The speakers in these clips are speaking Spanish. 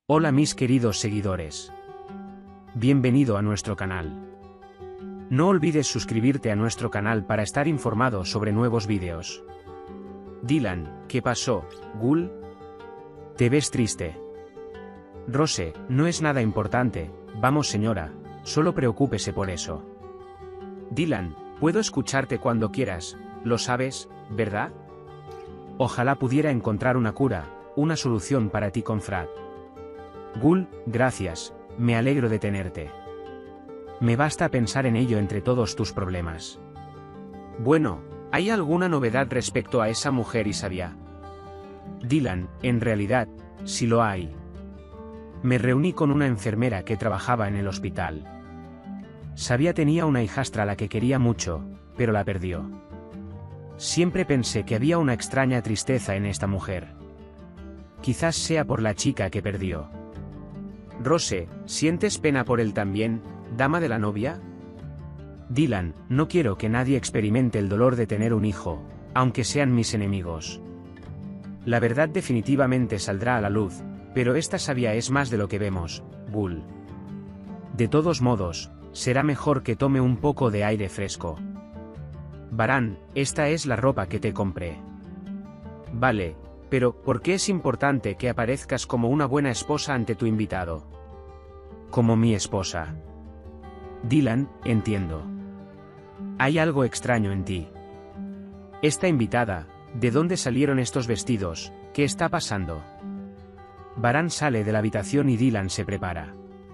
Hola mis queridos seguidores. Bienvenido a nuestro canal. No olvides suscribirte a nuestro canal para estar informado sobre nuevos vídeos. Dylan, ¿qué pasó, Ghoul? ¿Te ves triste? Rose, no es nada importante, vamos señora, solo preocúpese por eso. Dylan, puedo escucharte cuando quieras, lo sabes, ¿verdad? Ojalá pudiera encontrar una cura, una solución para ti con Frat. Ghoul, gracias, me alegro de tenerte. Me basta pensar en ello entre todos tus problemas. Bueno, ¿hay alguna novedad respecto a esa mujer Isabia? Dylan, en realidad, sí lo hay. Me reuní con una enfermera que trabajaba en el hospital. Sabia tenía una hijastra a la que quería mucho, pero la perdió. Siempre pensé que había una extraña tristeza en esta mujer. Quizás sea por la chica que perdió. Rose, ¿sientes pena por él también, dama de la novia? Dylan, no quiero que nadie experimente el dolor de tener un hijo, aunque sean mis enemigos. La verdad definitivamente saldrá a la luz, pero esta Sabia es más de lo que vemos, Ghoul. De todos modos, será mejor que tome un poco de aire fresco. Varán, esta es la ropa que te compré. Vale, pero ¿por qué es importante que aparezcas como una buena esposa ante tu invitado? Como mi esposa. Dylan, entiendo. Hay algo extraño en ti. Esta invitada, ¿de dónde salieron estos vestidos? ¿Qué está pasando? Varán sale de la habitación y Dylan se prepara.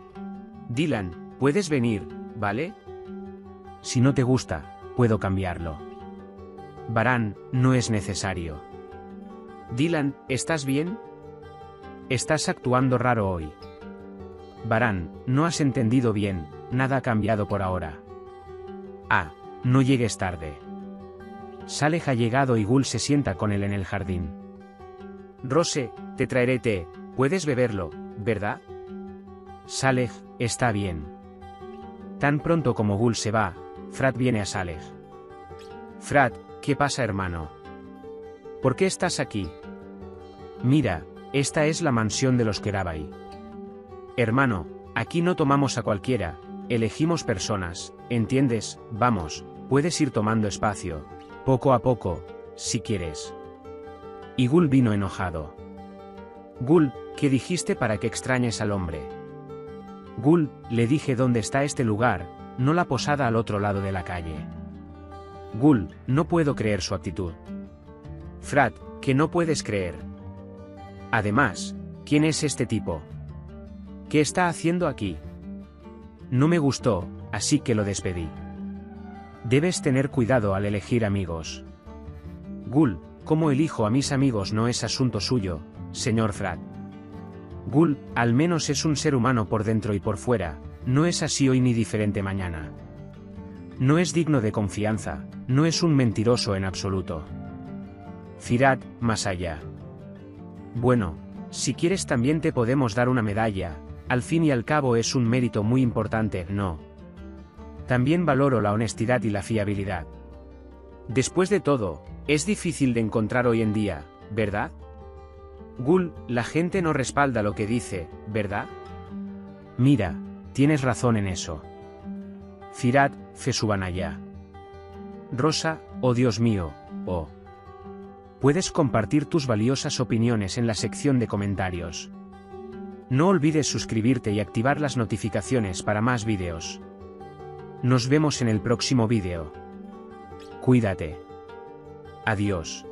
Dylan, puedes venir, ¿vale? Si no te gusta, puedo cambiarlo. Varán, no es necesario. Dylan, ¿estás bien? Estás actuando raro hoy. Varán, no has entendido bien, nada ha cambiado por ahora. Ah, no llegues tarde. Saleh ha llegado y Ghoul se sienta con él en el jardín. Rose, te traeré té, puedes beberlo, ¿verdad? Saleh, está bien. Tan pronto como Ghoul se va, Frat viene a Saleh. Frat, ¿qué pasa hermano? ¿Por qué estás aquí? Mira, esta es la mansión de los Kerabai. Hermano, aquí no tomamos a cualquiera, elegimos personas, ¿entiendes? Vamos, puedes ir tomando espacio, poco a poco, si quieres. Y Ghoul vino enojado. Ghoul, ¿qué dijiste para que extrañes al hombre? Ghoul, le dije dónde está este lugar, no la posada al otro lado de la calle. Ghoul, no puedo creer su actitud. Frat, que no puedes creer. Además, ¿quién es este tipo? ¿Qué está haciendo aquí? No me gustó, así que lo despedí. Debes tener cuidado al elegir amigos. Ghoul, cómo elijo a mis amigos no es asunto suyo, señor Frat. Ghoul, al menos es un ser humano por dentro y por fuera, no es así hoy ni diferente mañana. No es digno de confianza, no es un mentiroso en absoluto. Firat, más allá. Bueno, si quieres también te podemos dar una medalla, al fin y al cabo es un mérito muy importante, ¿no? También valoro la honestidad y la fiabilidad. Después de todo, es difícil de encontrar hoy en día, ¿verdad? Ghoul, la gente no respalda lo que dice, ¿verdad? Mira, tienes razón en eso. Firat, Fesubanaya. Rosa, oh Dios mío, oh. Puedes compartir tus valiosas opiniones en la sección de comentarios. No olvides suscribirte y activar las notificaciones para más vídeos. Nos vemos en el próximo vídeo. Cuídate. Adiós.